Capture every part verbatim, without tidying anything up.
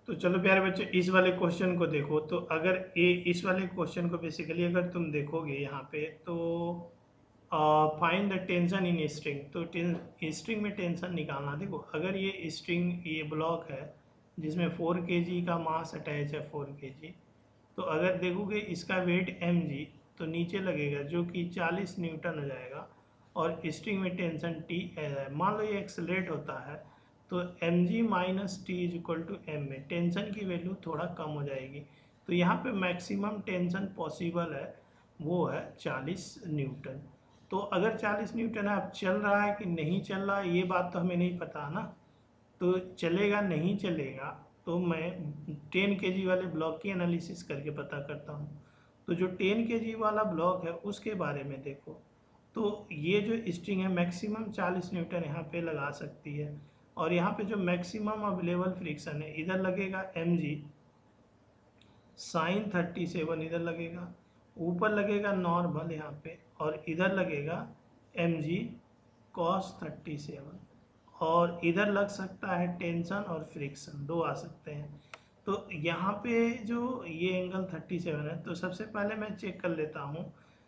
तो चलो प्यारे बच्चों, इस वाले क्वेश्चन को देखो। तो अगर ये इस वाले क्वेश्चन को बेसिकली अगर तुम देखोगे यहाँ पे, तो find the tension in string. तो स्ट्रिंग में टेंशन निकालना। देखो, अगर ये स्ट्रिंग, ये ब्लॉक है जिसमें फोर के जी का मास अटैच है, फोर के जी। तो अगर देखोगे इसका वेट एम जी, तो नीचे लगेगा जो कि चालीस न्यूटन हो जाएगा, और स्ट्रिंग में टेंशन टी है। मान लो ये एक्सेलरेट होता है, तो m g minus T is equal to m में टेंशन की वैल्यू थोड़ा कम हो जाएगी। तो यहाँ पे मैक्सिमम टेंशन पॉसिबल है वो है चालीस न्यूटन। तो अगर चालीस न्यूटन है, अब चल रहा है कि नहीं चल रहा है ये बात तो हमें नहीं पता ना। तो चलेगा नहीं चलेगा, तो मैं टेन के जी वाले ब्लॉक की एनालिसिस करके पता करता हूँ। तो जो टेन के जी वाला ब्लॉक है उसके बारे में देखो। तो ये जो स्ट्रिंग है मैक्सिमम चालीस न्यूटन यहाँ पे लगा सकती है, और यहाँ पे जो मैक्सिमम अवेलेबल फ्रिक्शन है, इधर लगेगा m g sine thirty seven, इधर लगेगा, ऊपर लगेगा नॉर्मल यहाँ पे, और इधर लगेगा m g cos thirty seven, और इधर लग सकता है टेंशन और फ्रिक्शन, दो आ सकते हैं। तो यहाँ पे जो ये एंगल थर्टी सेवन है, तो सबसे पहले मैं चेक कर लेता हूँ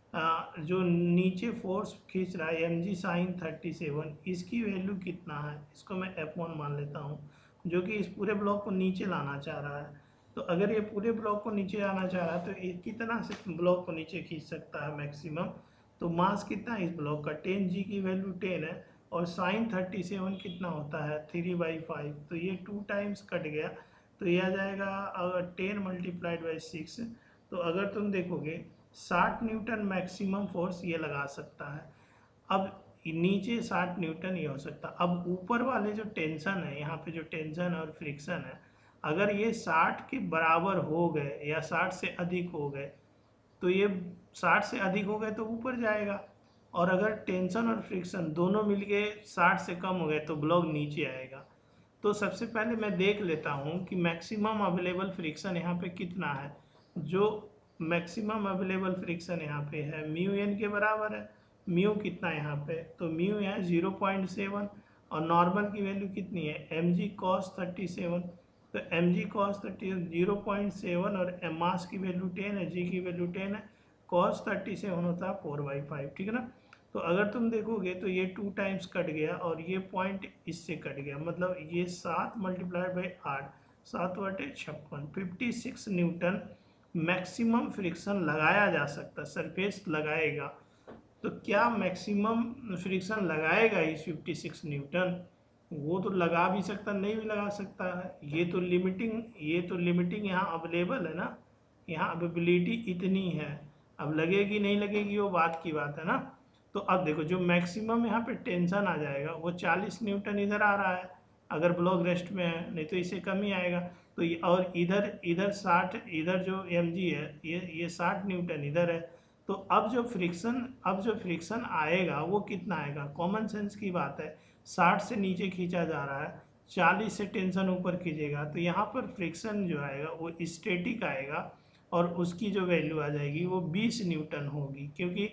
जो नीचे फोर्स खींच रहा है m g sine thirty seven, इसकी वैल्यू कितना है, इसको मैं एफ वन मान लेता हूँ, जो कि इस पूरे ब्लॉक को नीचे लाना चाह रहा है। तो अगर ये पूरे ब्लॉक को नीचे आना चाह रहा है, तो ये कितना से ब्लॉक को नीचे खींच सकता है मैक्सिमम। तो मास कितना है इस ब्लॉक का, टेन जी की वैल्यू टेन है, और साइन थर्टी सेवन कितना होता है, थ्री बाई फाइव। तो ये टू टाइम्स कट गया, तो ये आ जाएगा अगर टेन मल्टीप्लाइड बाई सिक्स। तो अगर तुम देखोगे साठ न्यूटन मैक्सिमम फोर्स ये लगा सकता है। अब नीचे साठ न्यूटन ये हो सकता है। अब ऊपर वाले जो टेंशन है, यहाँ पे जो टेंशन और फ्रिक्शन है, अगर ये साठ के बराबर हो गए या साठ से अधिक हो गए, तो ये साठ से अधिक हो गए तो ऊपर जाएगा, और अगर टेंशन और फ्रिक्शन दोनों मिलके साठ से कम हो गए तो ब्लॉक नीचे आएगा। तो सबसे पहले मैं देख लेता हूँ कि मैक्सिमम अवेलेबल फ्रिक्शन यहाँ पे कितना है। जो मैक्सिमम अवेलेबल फ्रिक्शन यहाँ पे है म्यू एन के बराबर है। म्यू कितना है यहाँ पे, तो म्यू है जीरो पॉइंट सेवन, और नॉर्मल की वैल्यू कितनी है, m g cos thirty seven. तो m g cos thirty zero point seven, और एम मास की वैल्यू टेन है, जी की वैल्यू टेन है, कॉस थर्टी सेवन होता है फोर बाई फाइव, ठीक है ना। तो अगर तुम देखोगे तो ये टू टाइम्स कट गया, और ये पॉइंट इससे कट गया, मतलब ये सात मल्टीप्लाइड बाई आठ, सात बटे छप्पन, fifty six newton maximum friction लगाया जा सकता, सरफेस लगाएगा। तो क्या मैक्सिमम फ्रिक्शन लगाएगा इस फिफ्टी सिक्स न्यूटन, वो तो लगा भी सकता नहीं भी लगा सकता है। ये तो लिमिटिंग ये तो लिमिटिंग यहाँ अवेलेबल है ना, यहाँ अवेबिलिटी इतनी है। अब लगेगी नहीं लगेगी वो बात की बात है ना। तो अब देखो जो मैक्सिमम यहाँ पे टेंशन आ जाएगा वो चालीस न्यूटन इधर आ रहा है, अगर ब्लॉक रेस्ट में है, नहीं तो इससे कम ही आएगा। तो ये और इधर इधर साठ, इधर जो एम जी है ये ये साठ न्यूटन इधर है। तो अब जो फ्रिक्शन अब जो फ्रिक्शन आएगा वो कितना आएगा, कॉमन सेंस की बात है, साठ से नीचे खींचा जा रहा है, चालीस से टेंशन ऊपर खींचेगा, तो यहाँ पर फ्रिक्शन जो आएगा वो स्टैटिक आएगा, और उसकी जो वैल्यू आ जाएगी वो बीस न्यूटन होगी। क्योंकि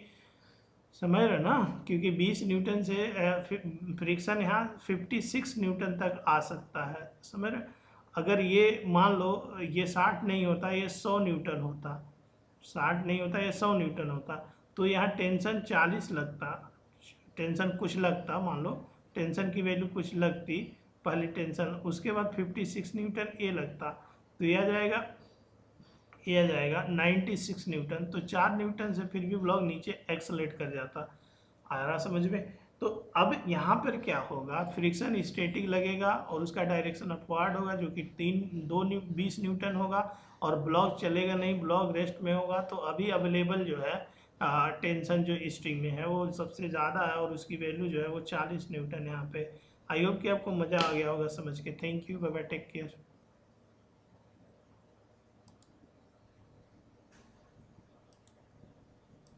समझ रहे ना, क्योंकि बीस न्यूटन से फ्रिक्शन यहाँ छप्पन न्यूटन तक आ सकता है, समझ रहे। अगर ये मान लो ये साठ नहीं होता, ये सौ न्यूटन होता, साठ नहीं होता ये सौ न्यूटन होता, तो यहाँ टेंशन चालीस लगता, टेंशन कुछ लगता, मान लो टेंशन की वैल्यू कुछ लगती पहली टेंशन, उसके बाद छप्पन न्यूटन ये लगता, तो यह आ जाएगा ये आ जाएगा छियानवे न्यूटन। तो चार न्यूटन से फिर भी ब्लॉक नीचे एक्सलेट कर जाता। आ रहा समझ में। तो अब यहाँ पर क्या होगा, फ्रिक्शन स्टैटिक लगेगा और उसका डायरेक्शन अपवार्ड होगा, जो कि तीन दो न्यू बीस न्यूटन होगा, और ब्लॉक चलेगा नहीं, ब्लॉक रेस्ट में होगा। तो अभी अवेलेबल जो है आ, टेंशन जो स्ट्रिंग में है वो सबसे ज़्यादा है, और उसकी वैल्यू जो है वो चालीस न्यूटन यहाँ पे। आई होप कि आपको मज़ा आ गया होगा समझ के। Thank you, bye bye, take care.